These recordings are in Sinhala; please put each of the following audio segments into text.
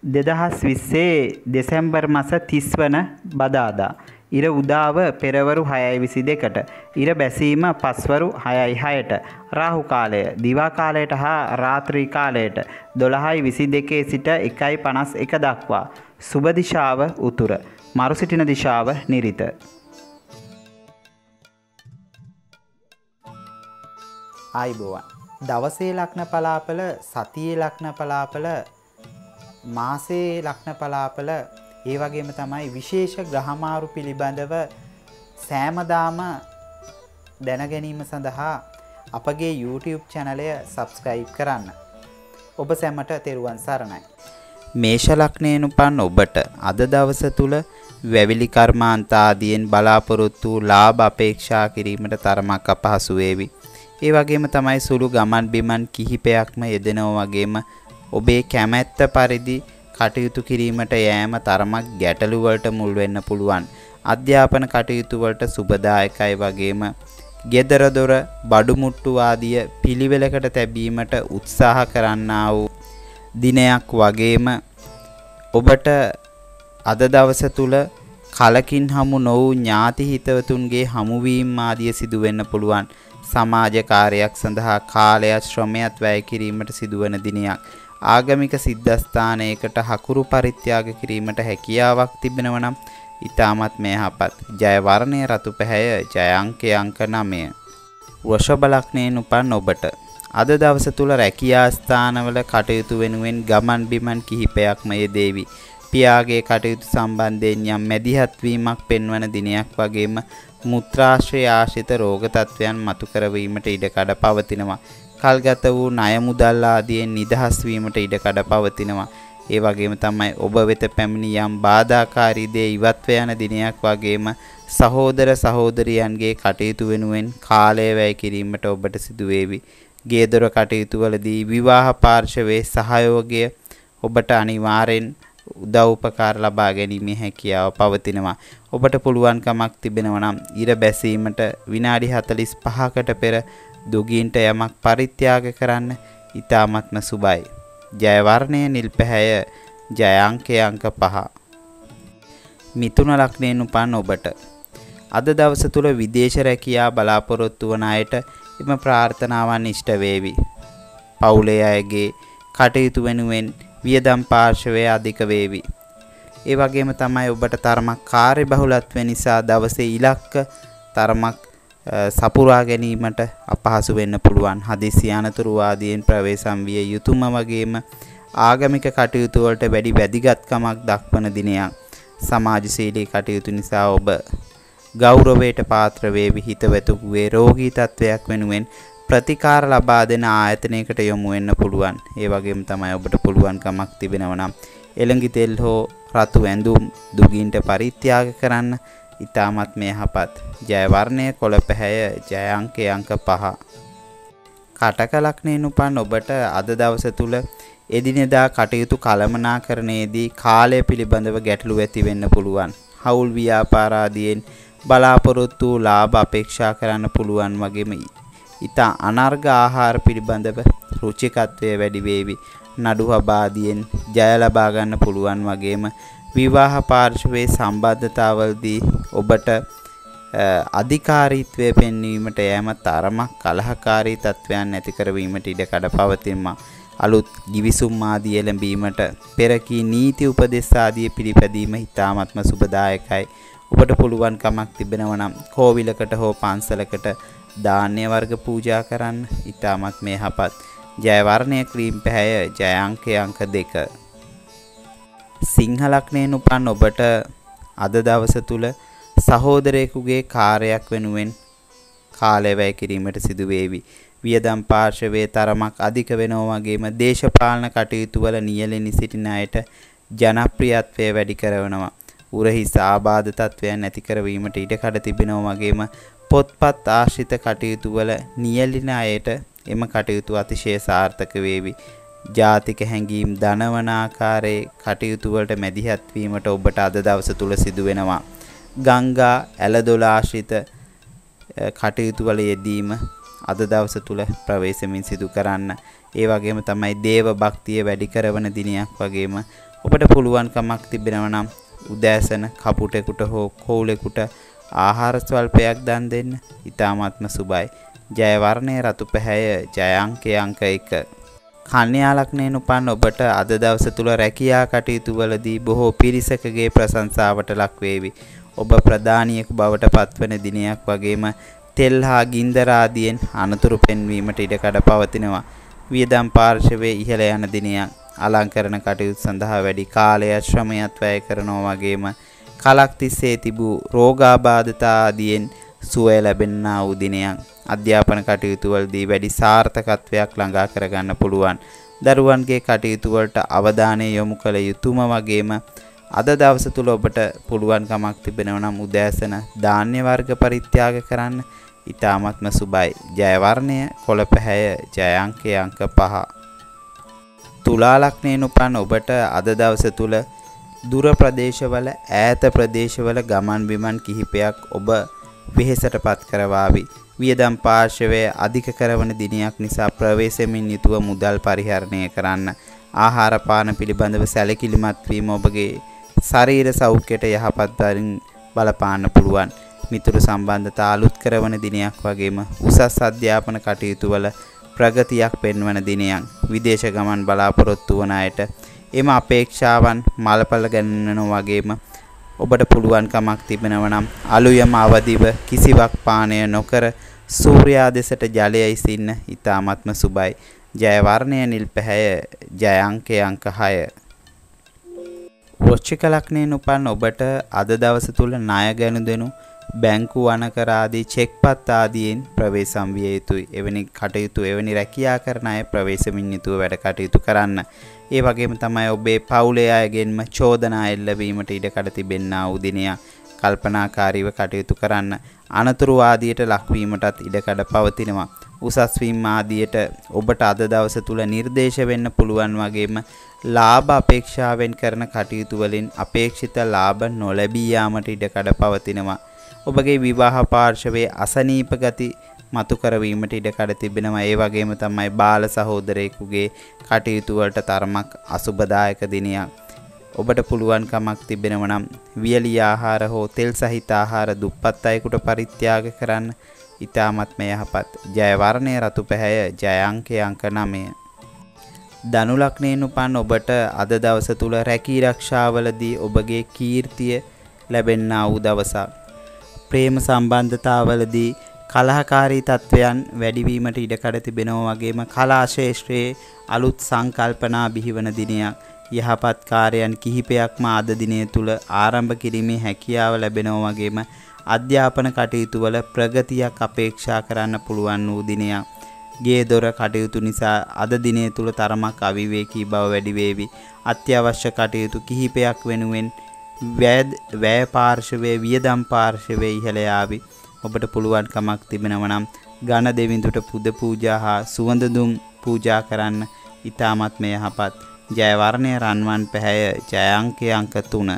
2020 දෙසැම්බර් මාස 30 වන බදාදා ඉර උදාව පෙරවරු 6:22ට ඉර බැසීම පස්වරු 6:06ට රාහු කාලය දිවා කාලයට හා රාත්‍රී කාලයට 12:22 සිට 1:51 දක්වා සුබ දිශාව උතුර මරු සිටින දිශාව නිරිත. ආයිබෝවන් දවසේ ලග්න පලාපල සතියේ ලග්න පලාපල මාසේ ලග්න පලාපල ඒ වගේම තමයි විශේෂ ග්‍රහමාරු පිළිබඳව සෑමදාම දැන ගැනීම සඳහා අපගේ YouTube channelය subscribe කරන්න. ඔබ සැමට තෙරුවන් සරණයි. මේෂ ලග්නයෙන් උපන් ඔබට අද දවස තුල වැවිලි කර්මාන්ත ආදීන් බලාපොරොත්තු ලාභ අපේක්ෂා කිරීමට තරමක් අපහසු වේවි. ඒ වගේම තමයි සුළු ගමන් බිමන් කිහිපයක්ම යෙදෙනවා වගේම ඔබේ කැමැත්ත පරිදි කටයුතු කිරීමට යෑම තරමක් ගැටලු වලට මුල් වෙන්න පුළුවන්. අධ්‍යාපන කටයුතු වලට සුබදායකයි වගේම ගෙදර දොර බඩු මුට්ටු ආදිය පිළිවෙලකට තැබීමට උත්සාහ කරන්නා වූ දිනයක් වගේම ඔබට අද දවස තුල කලකින් හමු නොවූ ඥාති හිතවතුන්ගේ හමුවීම් ආදිය සිදු වෙන්න පුළුවන්. සමාජ කාර්යයක් සඳහා කාලය ශ්‍රමයක් වැය කිරීමට සිදුවන දිනයක්. ආගමික සිද්ධාස්ථානයකට හකුරු පරිත්‍යාග කිරීමට හැකියාවක් තිබෙනවා නම් ඊටමත් මෙහපත්. ජය වර්ණය රතු පැහැය ජය අංකය අංක 9. වෘෂභ ලග්නයෙන් උපන් ඔබට අද දවස තුල රැකියා ස්ථානවල කටයුතු වෙනුවෙන් ගමන් බිමන් කිහිපයක්ම යෙදේවි. පියාගේ කටයුතු සම්බන්ධයෙන් යම් මැදිහත් වීමක් පෙන්වන දිනයක් වගේම මුත්‍රාශ්‍රය ආශ්‍රිත රෝග තත්වයන් මතු කරවීමට ඉඩකඩ පවතිනවා. කල්ගත වූ ණය මුදල් ආදියෙන් නිදහස් වීමට ඉඩකඩ පවතිනවා. ඒ වගේම තමයි ඔබ වෙත පැමිණි යම් බාධාකාරී දේ ඉවත්ව යන දිනයක් වගේම සහෝදර සහෝදරියන්ගේ කටයුතු වෙනුවෙන් කාලය වැය කිරීමට ඔබට සිදු වේවි. ගේදොර කටයුතු වලදී විවාහ පාර්ශවයේ සහයෝගය ඔබට අනිවාර්යෙන් උදව් උපකාර ලබා ගැනීමේ හැකියාව පවතිනවා. ඔබට පුළුවන්කමක් තිබෙනවා නම් ඉර බැසීමට විනාඩි 45කට පෙර දුගීන්ට යමක් පරිත්‍යාග කරන්න ඊ타මත්ම සුබයි. ජය වර්ණය නිල් පැහැය ජය අංකය අංක 5. මිථුන ලග්නයෙන් උපන් ඔබට අද දවස තුල විදේශ රැකියා බලාපොරොත්තු වන අයට එම ප්‍රාර්ථනාවන් ඉෂ්ට වේවි. පවුලේ අයගේ කටයුතු වෙනුවෙන් වියදම් පාර්ශවය අධික වේවි. ඒ වගේම තමයි ඔබට තරමක් කාර්යබහුලත්ව නිසා දවසේ ඉලක්ක තරමක් සපුරා ගැනීමට අපහසු වෙන්න පුළුවන්. හදිසි අනතුරු ආදීන් ප්‍රවේශම් විය යුතුයම වගේම ආගමික කටයුතු වලට වැඩි වැදගත්කමක් දක්වන දිනයක්. සමාජශීලී කටයුතු නිසා ඔබ ගෞරවයට පාත්‍ර වේවි. හිතවතුන්ගේ රෝගී තත්වයක් වෙනුවෙන් ප්‍රතිකාර ලබා දෙන ආයතනයකට යොමු වෙන්න පුළුවන්. ඒ වගේම තමයි ඔබට පුළුවන්කමක් තිබෙනවා නම් එළඟි තෙල් හෝ රතු ඇඳුම් දුගීන්ට පරිත්‍යාග කරන්න ඊටමත් මෙහපත්. ජය වර්ණය කොළ පැහැය ජය අංකය අංක 5. කටක ලග්නයෙන් උපන් ඔබට අද දවස තුල එදිනෙදා කටයුතු කළමනාකරණයේදී කාලය පිළිබඳව ගැටලු ඇති වෙන්න පුළුවන්. හවුල් ව්‍යාපාර ආදීන් බලාපොරොත්තු ලාභ අපේක්ෂා කරන්න පුළුවන් වගේම ඊට අනර්ග ආහාර පිළිබඳව රුචිකත්වය වැඩි වේවි. නඩු හබාදීන් ජය ලබා ගන්න පුළුවන් වගේම විවාහ පාර්ශවයේ සම්බන්ධතාවලදී ඔබට අධිකාරීත්වය පෙන්වීමට යෑම තරමක් කලහකාරී තත්වයන් ඇති කරවීමට ඉඩකඩ පවතිනවා. අලුත් ගිවිසුම් ආදී එළඹීමට පෙරකී නීති උපදෙස් ආදී පිළිපැදීම ඉතාමත්ම සුබදායකයි. ඔබට පුළුවන්කමක් තිබෙනවා නම් කෝවිලකට හෝ පන්සලකට ධාන්‍ය වර්ග පූජා කරන්න ඊටමත් මෙහපත්. ජය වර්ණය ක්‍රීම් පැහැය ජය අංකය අංක 2. සිංහ ලග්නයෙන් උපන් ඔබට අද දවස තුල සහෝදරයෙකුගේ කාර්යයක් වෙනුවෙන් කාලය වැය කිරීමට සිදු වේවි. වියදම් පාර්ශවයේ තරමක් අධික වෙනවා වගේම දේශපාලන කටයුතු වල නියැලෙනි සිටින අයට ජනප්‍රියත්වය වැඩි කරනවා. උරහිස් ආබාධ තත්වයන් ඇති කරවීමට ඉඩකඩ තිබෙනවා වගේම පොත්පත් ආශ්‍රිත කටයුතු වල නියැලෙන අයට එම කටයුතු අතිශය සාර්ථක වේවි. ජාතික හැඟීම් දනවන ආකාරයේ කටයුතු වලට මැදිහත් වීමට ඔබට අද දවස තුල සිදු වෙනවා. ගංගා ඇලදොල ආශ්‍රිත කටයුතු වල යෙදීම අද දවස තුල ප්‍රවේශමින් සිදු කරන්න. ඒ වගේම තමයි දේව භක්තිය වැඩි කරන දිනයක් වගේම ඔබට පුළුවන්කමක් තිබෙනවා නම් උදෑසන කපුටෙකුට හෝ කොවුලෙකුට ආහාර ස්වල්පයක් දන් දෙන්න. ඊ타මාත්ම සුබයි. ජය වර්ණයේ රතු පැහැය. ජය අංකය අංක 1. කන්‍යා ලග්නයෙන් උපන් ඔබට අද දවස තුල රැකියා කටයුතු වලදී බොහෝ පිරිසකගේ ප්‍රශංසාවට ලක් වේවි. ඔබ ප්‍රධානියෙකු බවට පත්වන දිනයක් වගේම තෙල් හා ගින්දර ආදියෙන් අනතුරු පෙන්වීමට ඉඩකඩ පවතිනවා. වියදම් පාර්ශවයේ ඉහළ යන දිනයක්. අලංකරණ කටයුතු සඳහා වැඩි කාලයක් ශ්‍රමයක් වැය කරනවා වගේම කලක් තිස්සේ තිබූ රෝගාබාධතා ආදියෙන් සුවය ලැබෙනා වූ දිනයක්. අධ්‍යාපන කටයුතු වලදී වැඩි සාර්ථකත්වයක් ළඟා කරගන්න පුළුවන්. දරුවන්ගේ කටයුතු වලට අවධානය යොමු කළ යුතුම වගේම අද දවස තුල ඔබට පුළුවන්කමක් තිබෙනවා නම් උදෑසන ධාන්‍ය වර්ග පරිත්‍යාග කරන්න. ඊ타මත්ම සුබයි. ජය වර්ණය කොළ පැහැය. ජය අංකය අංක 5. තුලා ලග්නයෙන් උපන් ඔබට අද දවස තුල දුර ප්‍රදේශවල ඈත ප්‍රදේශවල ගමන් බිමන් කිහිපයක් ඔබ වෙහෙසටපත් කරවාවි. වියදම් පාර්ශවයේ අධික කරන දිනයක් නිසා ප්‍රවේශමින් යුතුව මුදල් පරිහරණය කරන්න. ආහාර පාන පිළිබඳව සැලකිලිමත් වීම ඔබගේ ශරීර සෞඛ්‍යයට යහපත් බරින් බලපාන්න පුළුවන්. මිතුරු සම්බන්ධතා අලුත් කරන දිනයක් වගේම උසස් අධ්‍යාපන කටයුතු වල ප්‍රගතියක් පෙන්වන දිනයක්. විදේශ ගමන් බලාපොරොත්තු වන අයට එම අපේක්ෂාවන් මලපල ගන්නනවා වගේම ඔබට පුළුවන්කමක් තිබෙනවා නම් අලුයම අවදිව කිසිවක් පානය නොකර සූර්යා දෙසට ජලය ඉසින්න. ඊ타මත්ම සුබයි. ජය වර්ණය නිල් පැහැය. ජය අංකය අංක 6. වෘශ්චික ලග්නයෙන් උපන් ඔබට අද දවස තුල ණය ගනුදෙනු බැංකු වනකර ආදී චෙක්පත් ආදීන් ප්‍රවේශම් විය යුතුයි. එවැනි කටයුතු එවැනි රැකියා කරන අය ප්‍රවේශමින් යුතුව වැඩ කටයුතු කරන්න. ඒ වගේම තමයි ඔබේ පවුලේ අයගෙන්ම චෝදනා එල්ලවීමට ඉඩකඩ තිබෙනා වූ දිනයක්. කල්පනාකාරීව කටයුතු කරන්න. අනතුරු ආදියට ලක්වීමටත් ඉඩකඩ පවතිනවා. උසස් වීම ආදියට ඔබට අද දවස තුල නිර්දේශ වෙන්න පුළුවන් වගේම ලාභ අපේක්ෂාවෙන් කරන කටයුතු වලින් අපේක්ෂිත ලාභ නොලැබී යාමට ඉඩකඩ පවතිනවා. ඔබගේ විවාහ පාර්ශවයේ අසනීප ගති මතු කරවීමට ඉඩකඩ තිබෙනවා. ඒ වගේම තමයි බාල සහෝදරයෙකුගේ කටයුතු වලට තරමක් අසුබදායක දිනයක්. ඔබට පුළුවන්කමක් තිබෙනවා නම් වියලි ආහාර හෝ තෙල් සහිත ආහාර දුප්පත් අයෙකුට පරිත්‍යාග කරන්න. ඊ타මත්ම යහපත්. ජය වර්ණය රතු පැහැය. ජය අංකය අංක 9. ධනු ලග්නයෙන් උපන් ඔබට අද දවස තුල රැකී ආරක්ෂාවලදී ඔබගේ කීර්තිය ලැබෙනා වූ දවසක්. ප්‍රේම සම්බන්ධතාවලදී කලහකාරී තත්වයන් වැඩිවීමට ඉඩකඩ තිබෙනවා වගේම කලා ශාස්ත්‍රයේ අලුත් සංකල්පනා බිහිවන දිනයක්. යහපත් කාර්යයන් කිහිපයක්ම අද දිනය තුල ආරම්භ කිරීමේ හැකියාව ලැබෙනවා වගේම අධ්‍යාපන කටයුතු වල ප්‍රගතියක් අපේක්ෂා කරන්න පුළුවන් වූ දිනයක්. ගේ දොර කටයුතු නිසා අද දිනය තුල තරමක් අවිවේකී බව වැඩි වේවි. අත්‍යවශ්‍ය කටයුතු කිහිපයක් වෙනුවෙන් වැය පාර්ශවයේ වියදම් පාර්ශවයේ ඉහළ යාවි. ඔබට පුළුවන්කමක් තිබෙනවා නම් ඝන දෙවිඳුට පුද පූජා හා සුවඳ දුම් පූජා කරන්න. ඊ타මත්ම යහපත්. ජය වර්ණය රන්වන් පැහැය. ජය අංකය අංක 3.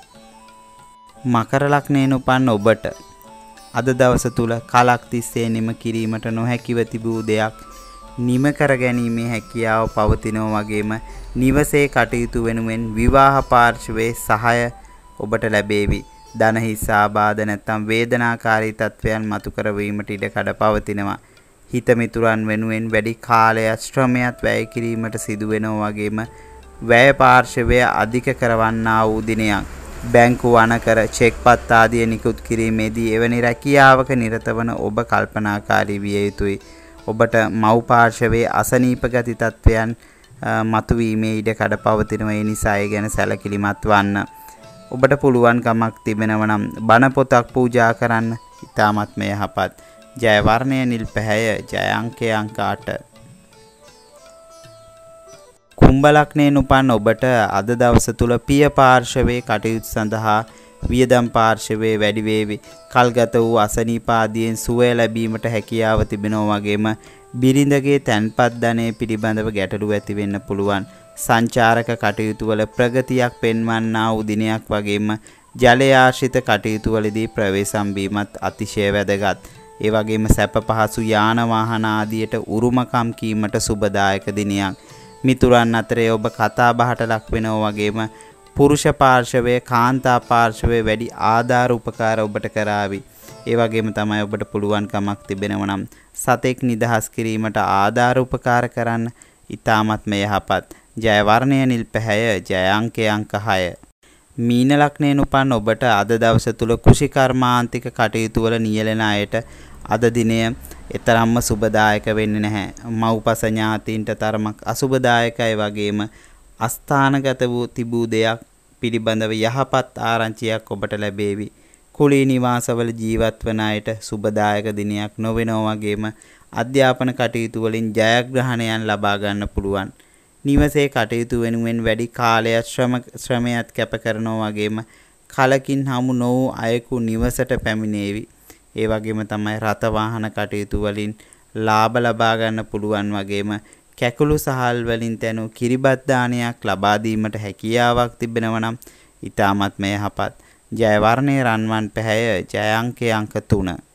මකර ලග්නයෙන් උපන් ඔබට අද දවස තුල කලක් තිස්සේ නිම කිරීමට නොහැකිව තිබූ දෙයක් නිම කර ගැනීමේ හැකියාව පවතිනවා වගේම නිවසේ කටයුතු වෙනුවෙන් විවාහ පාර්ශවයේ සහාය ඔබට ලැබේවි. ධන හිස් ආබාධ නැත්නම් වේදනාකාරී තත්වයන් මතු කරවීමට ඉඩකඩ පවතිනවා. හිත මිතුරන් වෙනුවෙන් වැඩි කාලයක් ශ්‍රමයක් වැය කිරීමට සිදු වෙනවා වගේම වැය පාර්ශවය අධික කරවන්නා වූ දිනයක්. බැංකු වනකර චෙක්පත් ආදී නිකුත් කිරීමේදී එවැනි රැකියාවක නිරත වන ඔබ කල්පනාකාරී විය යුතුයි. ඔබට මව් පාර්ශවයේ අසනීප ගති තත්වයන් මතුවීමේ ඉඩකඩ පවතිනවා. ඒ නිසා ඒ ගැන සැලකිලිමත් වන්න. ඔබට පුළුවන්කමක් තිබෙනවා නම් බණ පොතක් පූජා කරන්න. ඊ타මත්ම යහපත්. ජය වර්ණය නිල් පැහැය. ජය අංකය අංක 8. කුම්භ ලග්නයෙන් උපන් ඔබට අද දවස තුල පිය පාර්ශවයේ කටයුතු සඳහා වියදම් පාර්ශවයේ වැඩි වේවි. කල්ගත වූ අසනීප ආදීන් සුවය ලැබීමට හැකියාව තිබෙනවා වගේම බිරිඳගේ තැන්පත් ධනය පිළිබඳව ගැටලු ඇති වෙන්න පුළුවන්. සංචාරක කටයුතු වල ප්‍රගතියක් පෙන්වන්නා වූ දිනයක් වගේම ජලය ආශ්‍රිත කටයුතු වලදී ප්‍රවේශම් වීමත් අතිශය වැදගත්. ඒ වගේම සැප පහසු යාන වාහන ආදියට උරුමකම් කීමට සුබදායක දිනයක්. මිතුරන් අතරේ ඔබ කතා බහට ලක් වෙනවා වගේම පුරුෂ පාර්ශවයේ කාන්තා පාර්ශවයේ වැඩි ආධාර උපකාර ඔබට කරાવી. ඒ වගේම තමයි ඔබට පුළුවන් කමක් තිබෙනවා නම් සතෙක් නිදහස් කිරීමට ආධාර උපකාර කරන්න. ඊ타මත්ම යහපත්. ජය වර්ණය නිල් පැහැය. ජය අංකය අංක 6. මීන ලග්නයෙන් උපන් ඔබට අද දවස තුල කෘෂිකර්මාන්තික කටයුතු වල නියැලෙන අයට අද දිනය එතරම්ම සුබදායක වෙන්නේ නැහැ. මව්පස ඥාතීන්ට තරමක් අසුබදායකයි වගේම අස්ථානගත වූ තිබූ දෙයක් පිළිබඳව යහපත් ආරංචියක් ඔබට ලැබේවි. කුලී නිවාසවල ජීවත් වන අයට සුබදායක දිනයක් නොවෙනවා වගේම අධ්‍යාපන කටයුතු වලින් ජයග්‍රහණයන් ලබා ගන්න පුළුවන්. නිවසේ කටයුතු වෙනුවෙන් වැඩි කාලයක් ශ්‍රමයක් කැප කරනවා වගේම කලකින් හමු නොවූ අයෙකු නිවසට පැමිණේවි. ඒ වගේම තමයි රථ වාහන කටයුතු වලින් ලාභ ලබා ගන්න පුළුවන් වගේම කැකුළු සහල් වලින් තැනු කිරිබත් දානයක් ලබා දීමට හැකියාවක් තිබෙනවා නම් ඊ타මත්ම යහපත්. ජය වර්ණයේ රන්වන් පැහැය. ජය අංකය අංක 3.